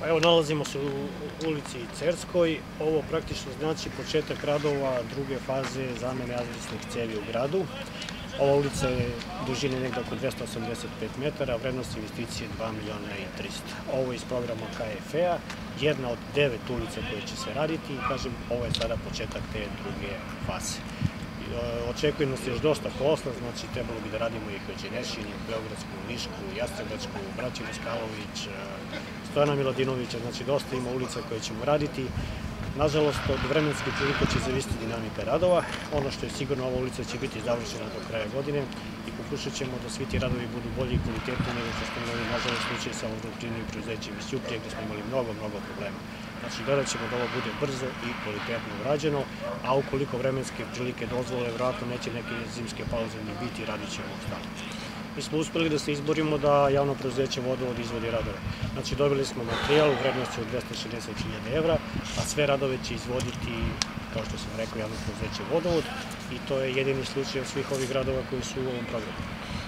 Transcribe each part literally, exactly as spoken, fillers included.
Evo, nalazimo se u ulici Cerskoj. Ovo praktično znači početak radova druge faze zamene azbestnih cevi u gradu. Ova ulica je dužine negde oko dvesta osamdeset pet metara, vrednost investicije dva miliona i trista. Ovo je iz programa K F E-a, jedna od devet ulica koje će se raditi i kažem, ovo je sada početak te druge faze. Očekuje nas još dosta posla, znači trebalo bi da radimo i Hođenešinu, Beogradsku, Nišku, Jastrebačku, Braću Moskalović, Stojana Miladinovića, znači dosta ima ulica koje ćemo raditi. Nažalost, od vremenskih prilika će zavisiti dinamika radova. Ono što je sigurno, ova ulica će biti završena do kraja godine i pokušat ćemo da svi ti radovi budu bolji i kvalitetni nego što smo imali, nažalost, slučaj sa vodoprivrednim preduzećem iz Ćuprije gde smo imali mnogo, mnogo problema. Znači, gledat ćemo da ovo bude brzo i kvalitetno urađeno, a ukoliko vremenske prilike dozvole, vjerojatno neće neke zimske pauze ni biti, radit ćemo stalno. Mi smo uspeli da se izborimo da javno preduzeće Vodovod izvodi radove. Znači, dobili smo materijal u vrednosti od dvesta šezdeset hiljada evra, a sve radove će izvoditi, kao što sam rekao, javno preduzeće Vodovod i to je jedini slučaj od svih ovih gradova koji su u ovom programu.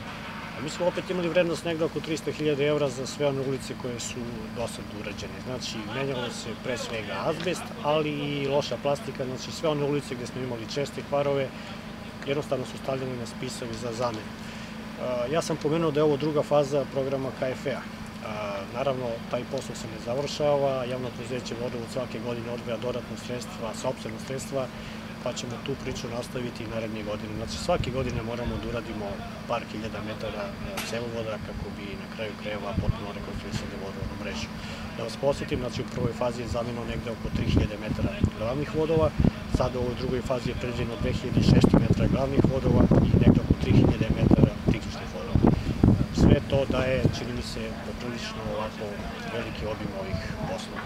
A mi smo opet imali vrednost negde oko trista hiljada evra za sve one ulice koje su do sad urađene. Znači, menjalo se pre svega azbest, ali i loša plastika, znači sve one ulice gde smo imali česte kvarove, jednostavno su stavljeni na spisovi za zamenu. Ja sam pomenuo da je ovo druga faza programa K F E-a. Naravno, taj posao se ne završava, javno preduzeće Vodovod svake godine odvaja dodatno sredstva, sopstvena sredstva, pa ćemo tu priču nastaviti i naredne godine. Znači, svake godine moramo da uradimo par hiljada metara cevovoda kako bi na kraju krajeva potpuno rekonstruisali vodovodnu mrežu. Da vas posjetim, znači u prvoj fazi je zamenjeno negde oko tri hiljade metara glavnih vodova, sada u ovoj drugoj fazi je predviđeno dve hiljade šesto metara glavnih vodova i negde oko tri hiljade metara priključnih vodova. Sve to daje, čini mi se, poprilično ovako veliki obim ovih poslova.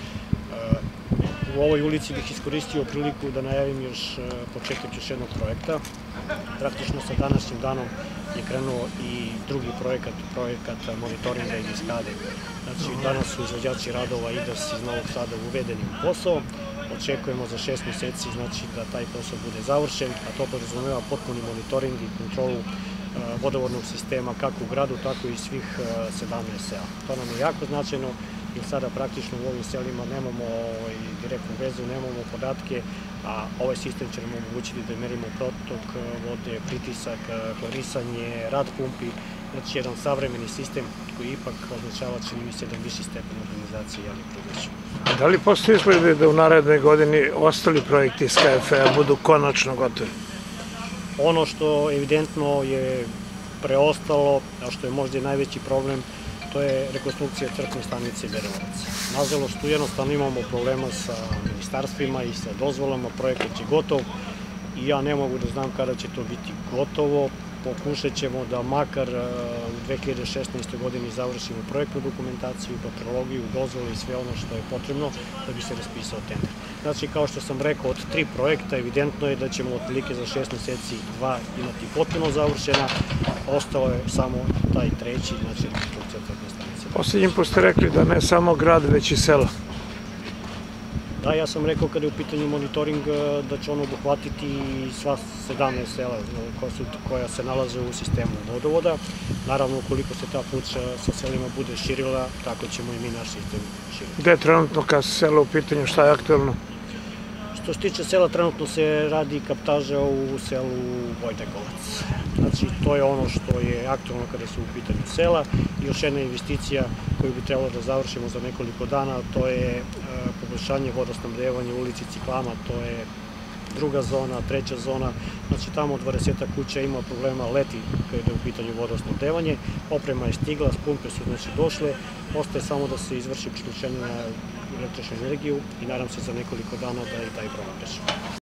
U ovoj ulici bih iskoristio priliku da najavim još početak još jednog projekta. Praktično sa današnjim danom je krenuo i drugi projekat, projekat monitoringa i diskade. Znači, danas su izvođači radova I D A S iz Novog Sada uvedeni u posao. Očekujemo za šest meseci znači, da taj posao bude završen, a to podrazumeva potpuni monitoring i kontrolu vodovodnog sistema kako u gradu, tako i svih sedamnaest sela. To nam je jako značajno, jer sada praktično u ovim selima nemamo direktnu vezu, nemamo podatke, a ovaj sistem će nam omogućiti da merimo protok vode, pritisak, klorisanje, rad pumpi, znači jedan savremeni sistem koji ipak označava, čini mi se, jedan viši stepen organizacije javnih preduzeća. Da li postoji izglede da u narednoj godini ostali projekti iz K F E-a budu konačno gotovi? Ono što evidentno je preostalo, a što je možda i najveći problem, to je rekonstrukcija crpne stanice Berelovac. Nažalost, tu jednostavno imamo problema sa ministarstvima i sa dozvolama, projekat je gotov i ja ne mogu da znam kada će to biti gotovo. Pokušat ćemo da makar u dve hiljade šesnaestoj godini završimo projektnu dokumentaciju, papirologiju, dozvole i sve ono što je potrebno da bi se raspisao tender. Znači, kao što sam rekao, od tri projekta evidentno je da ćemo otprilike za šest meseci dva imati potpuno završena, ostao je samo taj treći, znači rekonstrukcija crpne stanice. Poslednji put ste rekli da ne samo grad, već i sela. Da, ja sam rekao kada je u pitanju monitoring da će ono obuhvatiti sva sedamnaest sela koja se nalaze u sistemu vodovoda. Naravno, ukoliko se ta priča sa selima bude širila, tako ćemo i mi naš sistem širiti. Gde je trenutno kad se sela u pitanju, šta je aktuelno? Što se tiče sela, trenutno se radi kaptaža u selu Vojtekovac. Znači, to je ono što je aktuelno kada su u pitanju sela. I još jedna investicija koju bi trebalo da završimo za nekoliko dana, to je poboljšanje vodosnabdevanja u ulici Ciklama, to je druga zona, treća zona. Znači, tamo dvadesetak kuća ima problema leti kada je u pitanju vodosnabdevanje. Oprema je stigla, pumpe su znači došle, ostaje samo da se izvrši priključenje na električnu energiju i nadam se za nekoliko dana da i taj problem rešimo.